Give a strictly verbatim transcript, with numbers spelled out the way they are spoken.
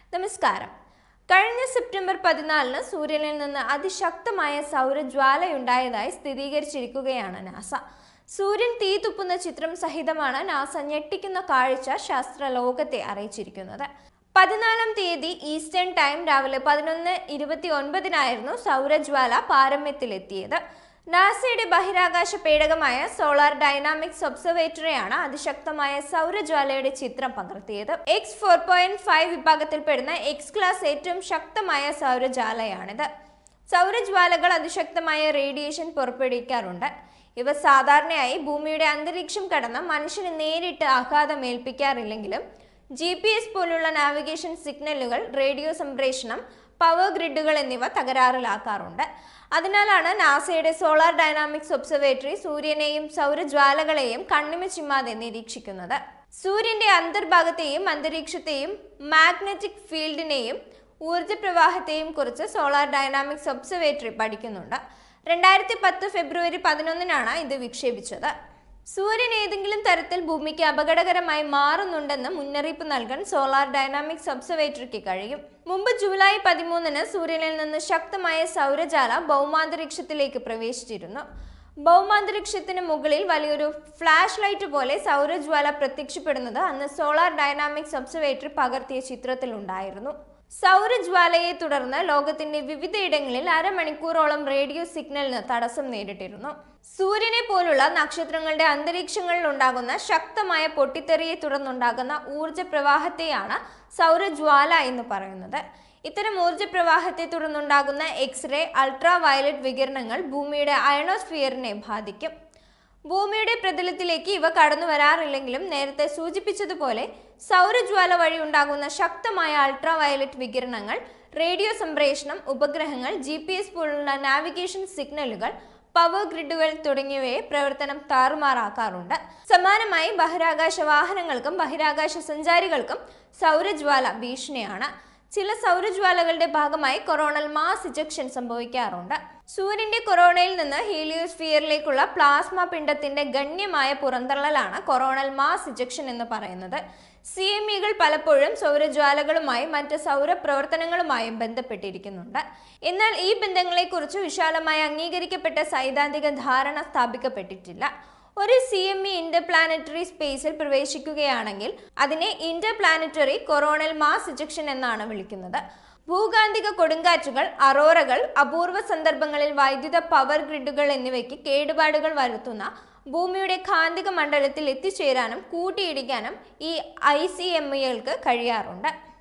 നമസ്കാരം. കഴിഞ്ഞ സെപ്റ്റംബർ പതിനാലിന് സൂര്യനിൽ നിന്ന് അതിശക്തമായ സൗരജ്വാലയുണ്ടായതായി സ്ഥിരീകരിച്ചിരിക്കുകയാണ് നാസ. സൂര്യൻ തീതുപ്പുന്ന ചിത്രം സഹിതമാണ് നാസ ഞെട്ടിക്കുന്ന കാഴ്ച ശാസ്ത്രലോകത്തെ അറിയിച്ചിരിക്കുന്നത്. പതിനാലാം തീയതി ഈസ്റ്റേൺ ടൈം രാവിലെ പതിനൊന്ന് ഇരുപത്തി ഒൻപതിനായിരുന്നു സൗരജ്വാല പാരമ്യത്തിലെത്തിയത്. നാസയുടെ ബഹിരാകാശ പേടകമായ സോളാർ ഡൈനാമിക്സ് ഒബ്സർവേറ്ററിയാണ് അതിശക്തമായ സൗരജ്വാലയുടെ ചിത്രം പകർത്തിയത്. എക്സ് ഫോർ പോയിന്റ് ഫൈവ് വിഭാഗത്തിൽപ്പെടുന്ന എക്സ് ക്ലാസ് ഏറ്റവും ശക്തമായ സൗരജ്വാലയാണിത്. സൗരജ്വാലകൾ അതിശക്തമായ റേഡിയേഷൻ പുറപ്പെടുവിക്കാറുണ്ട്. ഇവ സാധാരണയായി ഭൂമിയുടെ അന്തരീക്ഷം കടന്ന് മനുഷ്യന് നേരിട്ട് ആഘാതമേൽപ്പിക്കാറില്ലെങ്കിലും ജി പി എസ് പോലുള്ള നാവിഗേഷൻ സിഗ്നലുകൾ, റേഡിയോ സംപ്രേഷണം, പവർ ഗ്രിഡുകൾ എന്നിവ തകരാറിലാക്കാറുണ്ട്. അതിനാലാണ് നാസയുടെ സോളാർ ഡൈനാമിക്സ് ഒബ്സർവേറ്ററി സൂര്യനെയും സൗരജ്വാലകളെയും കണ്ണിമ ചിമ്മാതെ നിരീക്ഷിക്കുന്നത്. സൂര്യന്റെ അന്തർഭാഗത്തെയും അന്തരീക്ഷത്തെയും മാഗ്നറ്റിക് ഫീൽഡിനെയും ഊർജ്ജപ്രവാഹത്തെയും കുറിച്ച് സോളാർ ഡൈനാമിക്സ് ഒബ്സർവേറ്ററി പഠിക്കുന്നുണ്ട്. രണ്ടായിരത്തി പത്ത് ഫെബ്രുവരി പതിനൊന്നിനാണ് ഇത് വിക്ഷേപിച്ചത്. സൂര്യൻ ഏതെങ്കിലും തരത്തിൽ ഭൂമിക്ക് അപകടകരമായി മാറുന്നുണ്ടെന്ന് മുന്നറിയിപ്പ് നൽകാൻ സോളാർ ഡൈനാമിക്സ് ഒബ്സർവേറ്ററിക്ക് കഴിയും. മുമ്പ് ജൂലൈ പതിമൂന്നിന് സൂര്യനിൽ നിന്ന് ശക്തമായ സൗരജാല ഭൗമാന്തരീക്ഷത്തിലേക്ക് പ്രവേശിച്ചിരുന്നു. ഭൗമാന്തരീക്ഷത്തിന് മുകളിൽ വലിയൊരു ഫ്ലാഷ് ലൈറ്റ് പോലെ സൗരജ്വാല പ്രത്യക്ഷപ്പെടുന്നത് അന്ന് സോളാർ ഡൈനാമിക്സ് ഒബ്സർവേറ്ററി പകർത്തിയ ചിത്രത്തിലുണ്ടായിരുന്നു. സൗരജ്വാലയെ തുടർന്ന് ലോകത്തിന്റെ വിവിധയിടങ്ങളിൽ അരമണിക്കൂറോളം റേഡിയോ സിഗ്നലിന് തടസ്സം നേരിട്ടിരുന്നു. സൂര്യനെ പോലുള്ള നക്ഷത്രങ്ങളുടെ അന്തരീക്ഷങ്ങളിൽ ഉണ്ടാകുന്ന ശക്തമായ പൊട്ടിത്തെറിയെ തുടർന്നുണ്ടാകുന്ന ഊർജ്ജ പ്രവാഹത്തെയാണ് സൗരജ്വാല എന്ന് പറയുന്നത്. ഇത്തരം ഊർജ്ജ പ്രവാഹത്തെ തുടർന്നുണ്ടാകുന്ന എക്സ്റേ, അൾട്രാ വയലറ്റ് വികിരണങ്ങൾ ഭൂമിയുടെ അയണോസ്ഫിയറിനെ ബാധിക്കും. ഭൂമിയുടെ പ്രതലത്തിലേക്ക് ഇവ കടന്നു വരാറില്ലെങ്കിലും നേരത്തെ സൂചിപ്പിച്ചതുപോലെ സൗരജ്വാല വഴി ഉണ്ടാകുന്ന ശക്തമായ അൾട്രാ വയലറ്റ് വികിരണങ്ങൾ, റേഡിയോ സംപ്രേഷണം, ഉപഗ്രഹങ്ങൾ, ജി പി എസ് പോലുള്ള നാവിഗേഷൻ സിഗ്നലുകൾ, പവർ ഗ്രിഡുകൾ തുടങ്ങിയവയെ പ്രവർത്തനം താറുമാറാക്കാറുണ്ട്. സമാനമായി ബഹിരാകാശ വാഹനങ്ങൾക്കും ബഹിരാകാശ സഞ്ചാരികൾക്കും സൗരജ്വാല ഭീഷണിയാണ്. ചില സൗരജ്വാലകളുടെ ഭാഗമായി കൊറോണൽ മാസ് ഇജക്ഷൻ സംഭവിക്കാറുണ്ട്. സൂര്യന്റെ കൊറോണയിൽ നിന്ന് ഹീലിയോസ്ഫിയറിലേക്കുള്ള പ്ലാസ്മ പിണ്ഡത്തിന്റെ ഗണ്യമായ പുറന്തള്ളലാണ് കൊറോണൽ മാസ് ഇജക്ഷൻ എന്ന് പറയുന്നത്. സി എം ഇകൾ പലപ്പോഴും സൗരജ്വാലകളുമായും മറ്റ് സൗരപ്രവർത്തനങ്ങളുമായും ബന്ധപ്പെട്ടിരിക്കുന്നുണ്ട്. എന്നാൽ ഈ ബന്ധങ്ങളെക്കുറിച്ച് വിശാലമായി അംഗീകരിക്കപ്പെട്ട സൈദ്ധാന്തിക ധാരണ സ്ഥാപിക്കപ്പെട്ടിട്ടില്ല. ഒരു സി എം ഇ ഇന്റർപ്ലാനറ്ററി സ്പേസിൽ പ്രവേശിക്കുകയാണെങ്കിൽ അതിനെ ഇന്റർപ്ലാനറ്ററി കൊറോണൽ മാസ് ഇജക്ഷൻ എന്നാണ് വിളിക്കുന്നത്. ഭൂകാന്തിക കൊടുങ്കാറ്റുകൾ, അറോറകൾ, അപൂർവ സന്ദർഭങ്ങളിൽ വൈദ്യുത പവർ ഗ്രിഡുകൾ എന്നിവയ്ക്ക് കേടുപാടുകൾ വരുത്തുന്ന ഭൂമിയുടെ കാന്തിക മണ്ഡലത്തിൽ എത്തിച്ചേരാനും കൂട്ടിയിടിക്കാനും ഈ ഐ സി എം ഇകൾക്ക് കഴിയാറുണ്ട്.